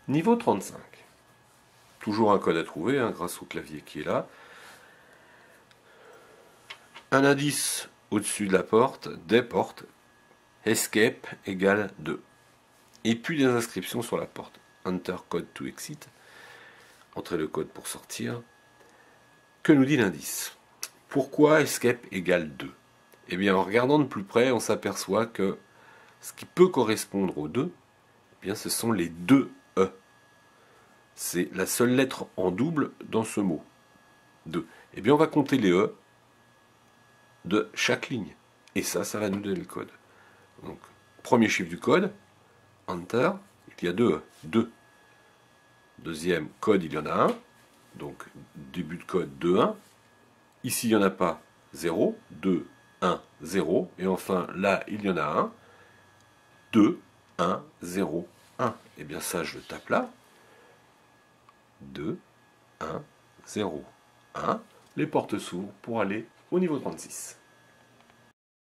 Niveau 35. Toujours un code à trouver, hein, grâce au clavier qui est là. Un indice au-dessus de la porte, des portes, escape égale 2. Et puis des inscriptions sur la porte. Enter code to exit. Entrez le code pour sortir. Que nous dit l'indice? Pourquoi escape égale 2? Eh bien, en regardant de plus près, on s'aperçoit que ce qui peut correspondre aux 2, eh bien, ce sont les deux E. C'est la seule lettre en double dans ce mot. 2. Eh bien, on va compter les E de chaque ligne. Et ça va nous donner le code. Donc, premier chiffre du code, Enter, il y a deux E. 2. Deuxième code, il y en a un. Donc, début de code 2, 1. Ici, il n'y en a pas 0. 2, 1, 0. Et enfin, là, il y en a un. 2, 1, 0, 1. Et bien ça, je le tape là. 2, 1, 0, 1. Les portes s'ouvrent pour aller au niveau 36.